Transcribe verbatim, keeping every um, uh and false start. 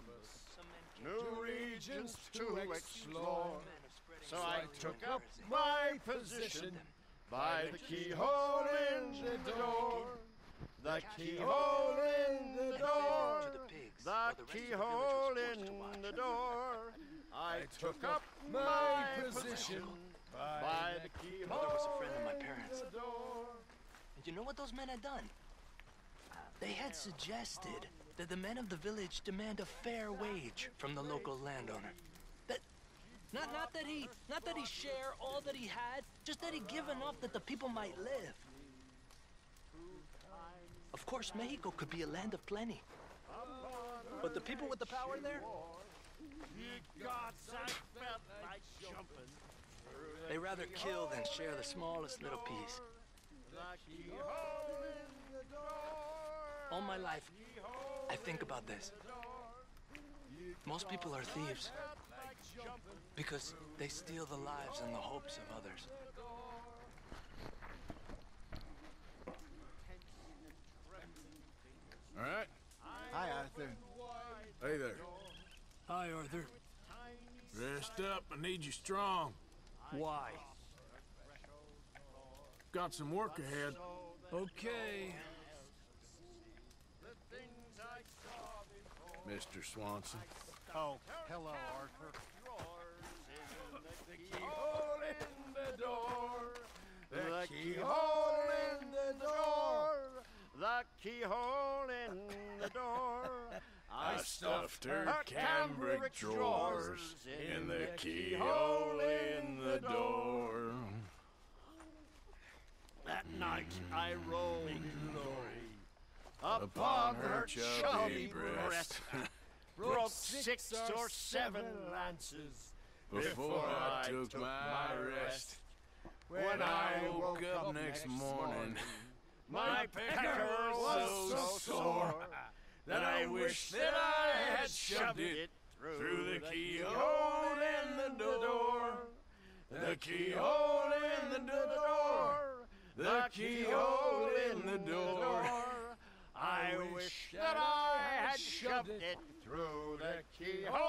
promise, new regions to explore. So I took up my position by the keyhole in the door. The keyhole in the door. The keyhole in the door. I took up my position by the keyhole. Mother was a friend of my parents. In the door. And you know what those men had done? They had suggested that the men of the village demand a fair wage from the local landowner. That, not, not that he, not that he share all that he had, just that he give enough that the people might live. Of course, Mexico could be a land of plenty. But the people with the power there, they rather kill than share the smallest little piece. All my life, I think about this. Most people are thieves because they steal the lives and the hopes of others. All right. Hi, Arthur. Hey there. Hi, Arthur. Rest up. I need you strong. Why? Got some work ahead. Okay. Mister Swanson. Oh, hello, Arthur. The keyhole in the door. The keyhole in the door. The keyhole in the door. I stuffed her cambric drawers in the keyhole in the door. That night I rolled glory upon her chubby breast, broke six or seven lances Before I took my rest. When I woke up next morning, my pecker was so sore that I wish that I had shoved it through the keyhole in the door. The keyhole in the door. The keyhole in the door. I wish that I had shoved it through the keyhole